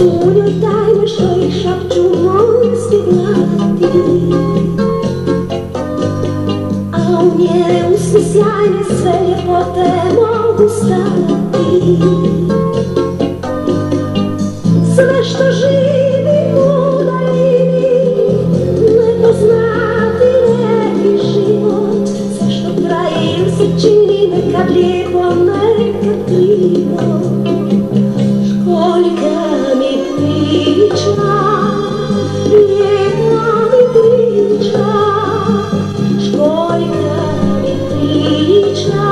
u njoj tajne što ih šapću morski glati. A u njene usni sjajne sve ljepote mogu stati. Sve što živi u daljini, nepoznati neki život. Sve što traje ili se čini nekad lijepo, nekad krivo. Školjka mi priča, lijepo mi priča. Školjka mi priča,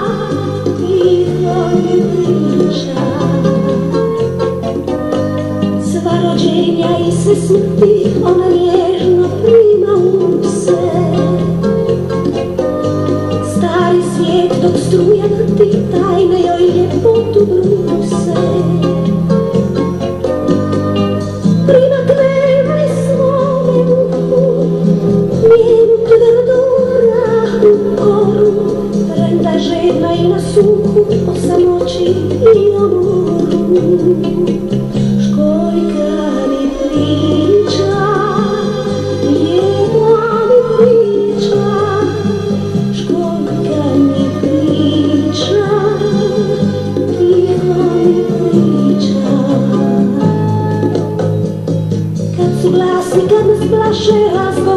tiho mi priča. Sva rođenja i sve smrti ona nježno prima u se. Stari svijet dok struja vrti, tajne joj ljepotu bruse. Prima krema i svome uhu, njenu tvrdu rahnu koru. Premda je žedna i na suhu, o samoći i o moru. Školjka mi priča, lijepo mi priča. Školjka mi priča, tiho mi priča. Kad su glasni, kad nas plaše razgovor,